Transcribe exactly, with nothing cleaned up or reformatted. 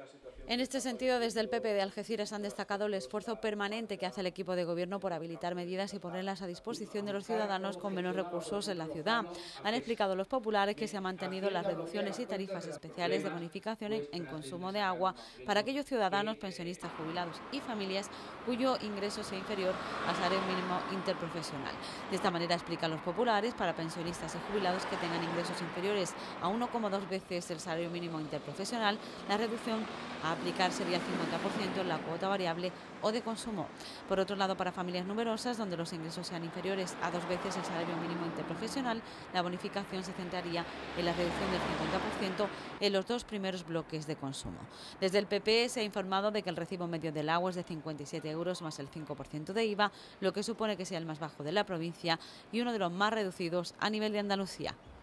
En este sentido, desde el P P de Algeciras han destacado el esfuerzo permanente que hace el equipo de gobierno por habilitar medidas y ponerlas a disposición de los ciudadanos con menos recursos en la ciudad. Han explicado los populares que se han mantenido las reducciones y tarifas especiales de bonificación en, en consumo de agua para aquellos ciudadanos, pensionistas, jubilados y familias cuyo ingreso sea inferior al salario mínimo interprofesional. De esta manera, explican los populares, para pensionistas y jubilados que tengan ingresos inferiores a uno coma dos veces el salario mínimo interprofesional, la reducción a aplicar sería el cincuenta por ciento en la cuota variable o de consumo. Por otro lado, para familias numerosas, donde los ingresos sean inferiores a dos veces el salario mínimo interprofesional, la bonificación se centraría en la reducción del cincuenta por ciento en los dos primeros bloques de consumo. Desde el P P se ha informado de que el recibo medio del agua es de cincuenta y siete euros más el cinco por ciento de I V A, lo que supone que sea el más bajo de la provincia y uno de los más reducidos a nivel de Andalucía.